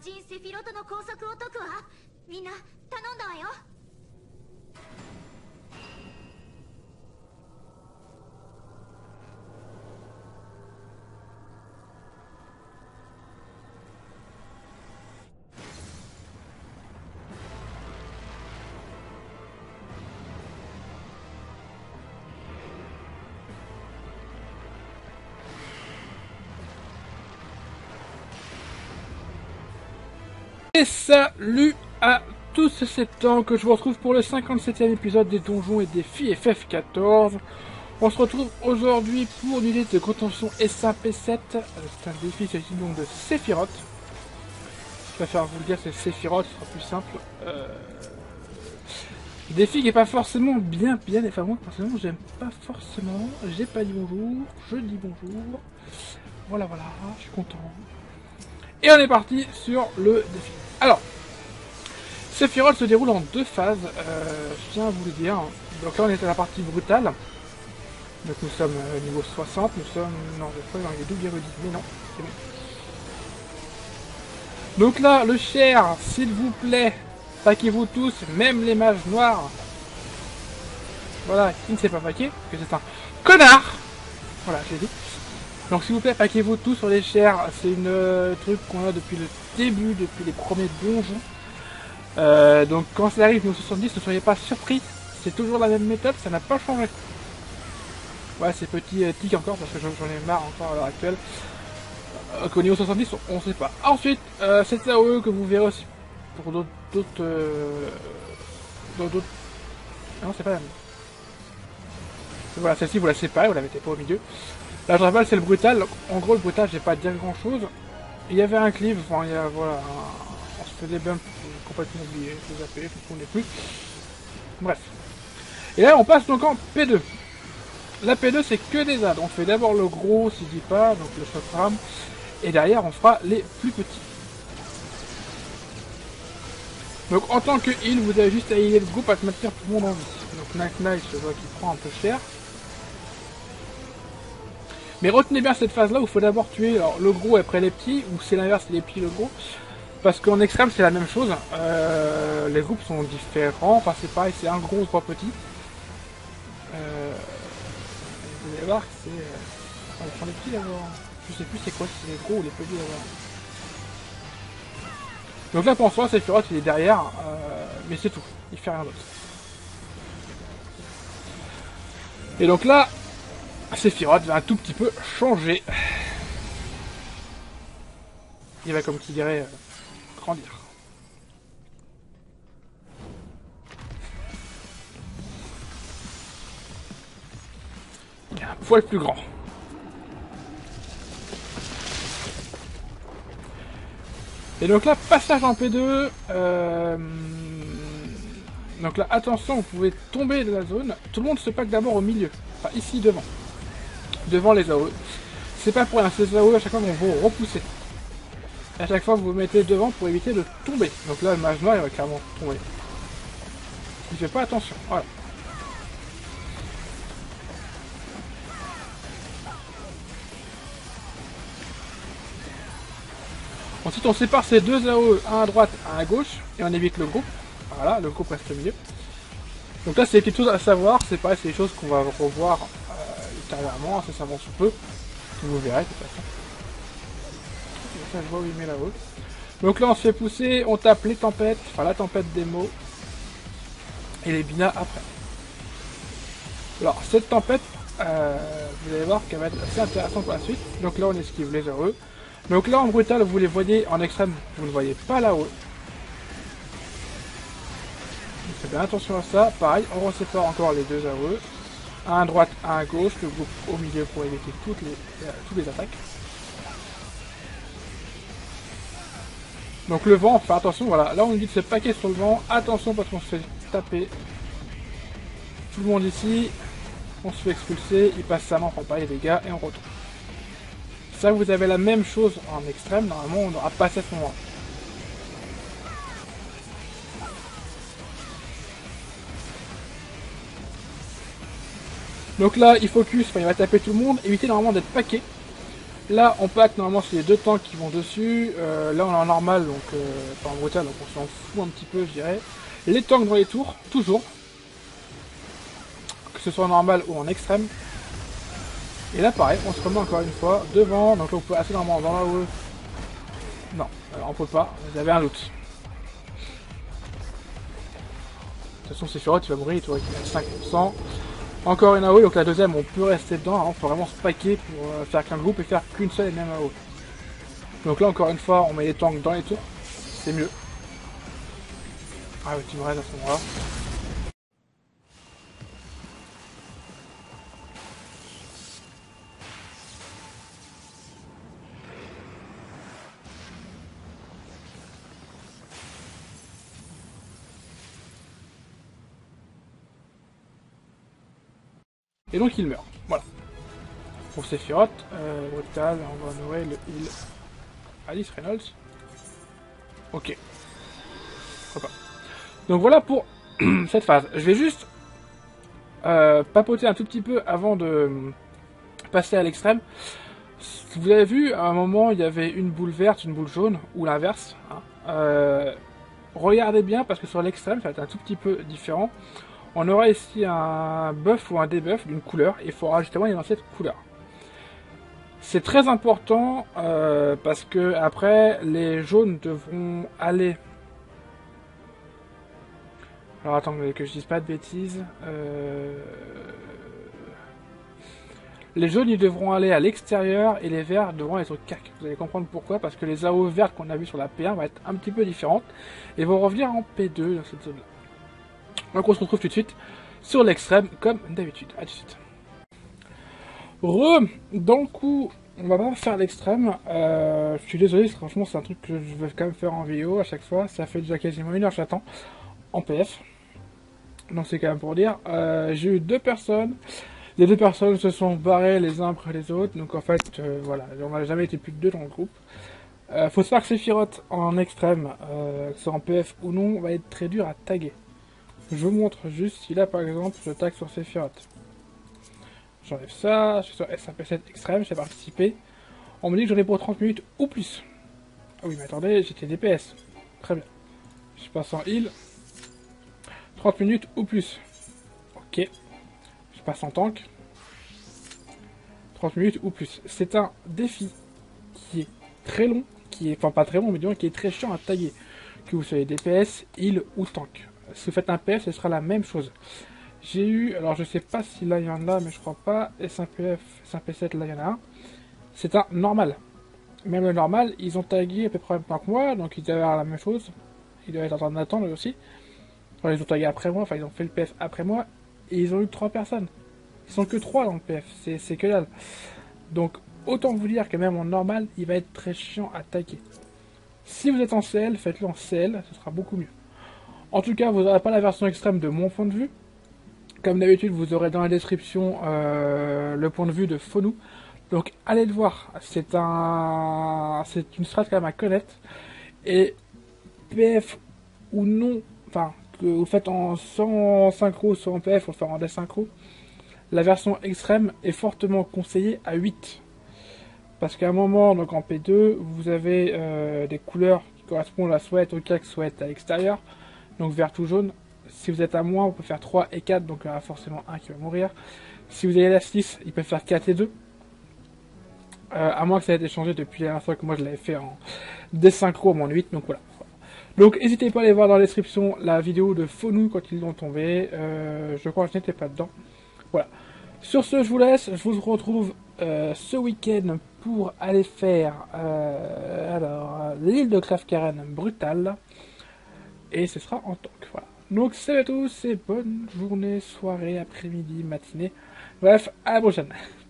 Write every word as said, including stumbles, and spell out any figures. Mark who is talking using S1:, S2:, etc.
S1: 人セフィロトの拘束を解くわ。みんな頼んだわよ。
S2: Et salut à tous, c'est temps que je vous retrouve pour le cinquante-septième épisode des Donjons et Défis F F quatorze. On se retrouve aujourd'hui pour l'unité de contention S un P sept. C'est un défi, c'est donc de Sephiroth. Je préfère vous le dire, c'est Sephiroth, ce sera plus simple. Euh... Défi qui n'est pas forcément bien, bien, enfin moi personnellement j'aime pas forcément. J'ai pas dit bonjour, je dis bonjour. Voilà, voilà, je suis content. Et on est parti sur le défi. Alors, Sephiroth se déroule en deux phases, euh, je tiens à vous le dire. Donc là on est à la partie brutale. Donc nous sommes euh, niveau soixante, nous sommes... Non, je crois qu'il y a double virgule dix, mais non, c'est bon. Donc là, le cher, s'il vous plaît, paquez-vous tous, même les mages noirs. Voilà, qui ne s'est pas paqué, que c'est un connard. Voilà, j'ai dit. Donc s'il vous plaît, paquez-vous tous sur les chairs, c'est une euh, truc qu'on a depuis le début, depuis les premiers donjons. Euh, donc quand ça arrive niveau soixante-dix, ne soyez pas surpris, c'est toujours la même méthode, ça n'a pas changé. Ouais, c'est petit euh, tic encore, parce que j'en ai marre encore à l'heure actuelle. Euh, Qu'au niveau soixante-dix, on ne sait pas. Ensuite, euh, cette A O E que vous verrez aussi pour d'autres... d'autres... Euh, d'autres... Non, c'est pas la même. Voilà, celle-ci, vous la séparez, vous la mettez pas au milieu. Là, je rappelle, c'est le brutal. En gros, le brutal, j'ai pas à dire grand chose. Il y avait un clip, enfin, il y a, voilà, un... on se fait des bumps complètement oubliés, je les appelle, je ne connais plus. Bref. Et là, on passe donc en P deux. La P deux, c'est que des adds. On fait d'abord le gros, si je dis pas, donc le Chakram. Et derrière, on fera les plus petits. Donc, en tant que heal, vous avez juste à healer le groupe à te maintenir tout le monde en vie. Donc, Knack Knight, je vois qu'il prend un peu cher. Mais retenez bien cette phase là où il faut d'abord tuer alors, le gros après les petits, ou c'est l'inverse, c'est les petits le gros. Parce qu'en extrême c'est la même chose, euh, les groupes sont différents, enfin c'est pareil, c'est un gros ou trois petits. Euh, vous allez voir que c'est... Euh... On va prendre les petits d'abord. Je sais plus c'est quoi, si c'est les gros ou les petits d'abord. Donc là pour l'instant Sephiroth il est derrière, euh, mais c'est tout, il fait rien d'autre. Et donc là, Sephiroth va un tout petit peu changer. Il va, comme qui dirait, euh, grandir. Il est un poil plus grand. Et donc là, passage en P deux. Euh... Donc là, attention, vous pouvez tomber de la zone. Tout le monde se pack d'abord au milieu. Enfin, ici, devant. Devant les A O E. C'est pas pour rien, ces A O E à chaque fois vont vous repousser. Et à chaque fois vous vous mettez devant pour éviter de tomber. Donc là le mage noir il va clairement tomber. Il fait pas attention, voilà. Ensuite on sépare ces deux A O E, un à droite, un à gauche, et on évite le groupe. Voilà, le groupe reste au milieu. Donc là c'est des petites choses à savoir, c'est pareil, c'est des choses qu'on va revoir euh, ultérieurement, incessamment sous peu. Vous verrez de toute façon. Ça, je vois où il met la haute. Donc là on se fait pousser, on tape les tempêtes, enfin la tempête des mots. Et les binas après. Alors cette tempête, euh, vous allez voir qu'elle va être assez intéressante pour la suite. Donc là on esquive les A O E. Donc là en brutal vous les voyez, en extrême vous ne voyez pas là-haut. Faites bien attention à ça. Pareil, on resépare encore les deux A O E. Un à droite, un à gauche, le groupe au milieu pour éviter toutes les, euh, toutes les attaques. Donc le vent, enfin attention, voilà, là on nous dit de se paquer sur le vent, attention parce qu'on se fait taper. Tout le monde ici, on se fait expulser, il passe sa main, on prend pas les dégâts et on retourne. Ça vous avez la même chose en extrême, normalement on n'aura pas cette moment. Donc là il focus, enfin il va taper tout le monde, évitez normalement d'être paqué. Là, on pack, normalement, c'est les deux tanks qui vont dessus. Euh, là, on est en normal, donc, euh, enfin en brutal, donc on s'en fout un petit peu, je dirais. Les tanks dans les tours, toujours. Que ce soit en normal ou en extrême. Et là, pareil, on se remet encore une fois devant. Donc là, on peut assez normalement dans la haut. Non, alors on peut pas. Vous avez un loot. De toute façon, Sephiroth, tu vas mourir, toi, il a cinq pour cent. Encore une A O E, donc la deuxième, on peut rester dedans. On peut vraiment se paquer pour euh, faire qu'un groupe et faire qu'une seule et même A O E. Donc là, encore une fois, on met les tanks dans les tours. C'est mieux. Ah oui, tu me restes à ce moment-là. Et donc il meurt. Voilà. Pour Sephiroth, euh, Brutal, on va Noël, il. Alice Reynolds. Ok. Pourquoi pas. Donc voilà pour cette phase. Je vais juste euh, papoter un tout petit peu avant de passer à l'extrême. Vous avez vu, à un moment, il y avait une boule verte, une boule jaune, ou l'inverse. Hein. Euh, regardez bien, parce que sur l'extrême, ça va être un tout petit peu différent. On aura ici un buff ou un debuff d'une couleur, et il faudra justement y dans cette couleur. C'est très important, euh, parce que après, les jaunes devront aller... Alors attends, que je dise pas de bêtises. Euh... Les jaunes, ils devront aller à l'extérieur, et les verts devront être au C A C. Vous allez comprendre pourquoi, parce que les A O E vertes qu'on a vu sur la P un vont être un petit peu différentes, et vont revenir en P deux dans cette zone-là. Donc on se retrouve tout de suite sur l'extrême, comme d'habitude. A tout de suite. Re, dans le coup, on va pas faire l'extrême. Euh, je suis désolé, franchement, c'est un truc que je vais quand même faire en vidéo à chaque fois. Ça fait déjà quasiment une heure que j'attends en P F. Donc c'est quand même pour dire. Euh, J'ai eu deux personnes. Les deux personnes se sont barrées les uns après les autres. Donc en fait, euh, voilà, on n'a jamais été plus de deux dans le groupe. Euh, faut savoir que Sephiroth en extrême, euh, que ce soit en P F ou non, va être très dur à taguer. Je vous montre juste si là par exemple je tag sur Sephiroth. J'enlève ça, je suis sur S un P sept extrême, j'ai participé. On me dit que j'en ai pour trente minutes ou plus. Ah oui mais attendez, j'étais D P S. Très bien. Je passe en heal. trente minutes ou plus. Ok. Je passe en tank. trente minutes ou plus. C'est un défi qui est très long, qui est, enfin pas très long mais disons qui est très chiant à taguer. Que vous soyez D P S, heal ou tank. Si vous faites un P F, ce sera la même chose. J'ai eu, alors je sais pas si là il y en a, mais je crois pas, S un P F, S un P sept, là il y en a un. C'est un normal. Même le normal, ils ont tagué à peu près en même temps que moi, donc ils doivent avoir la même chose. Ils doivent être en train d'attendre aussi. Enfin, ils ont tagué après moi, enfin ils ont fait le P F après moi, et ils ont eu trois personnes. Ils sont que trois dans le P F, c'est que dalle. Donc autant vous dire que même en normal, il va être très chiant à taguer. Si vous êtes en C L, faites-le en C L, ce sera beaucoup mieux. En tout cas, vous n'aurez pas la version extrême de mon point de vue. Comme d'habitude, vous aurez dans la description euh, le point de vue de Fonou. Donc allez le voir, c'est un, c'est une strat quand même à connaître. Et P F ou non, enfin, que vous faites en sans synchro, soit en P F, ou faire en désynchro, la version extrême est fortement conseillée à huit. Parce qu'à un moment, donc en P deux, vous avez euh, des couleurs qui correspondent à soit être au C A C, soit être à l'extérieur. Donc vert ou jaune. Si vous êtes à moins, on peut faire trois et quatre, donc il y aura forcément un qui va mourir. Si vous avez la six, il peut faire quatre et deux. Euh, à moins que ça ait été changé depuis la dernière fois que moi je l'avais fait en désynchro en moins huit, donc voilà. Donc n'hésitez pas à aller voir dans la description la vidéo de Fonou quand ils l'ont tombé. Euh, je crois que je n'étais pas dedans. Voilà. Sur ce, je vous laisse. Je vous retrouve euh, ce week-end pour aller faire euh, alors l'île de Clavecaren Brutal. Et ce sera en tank, voilà. Donc salut à tous et bonne journée, soirée, après-midi, matinée. Bref, à la prochaine.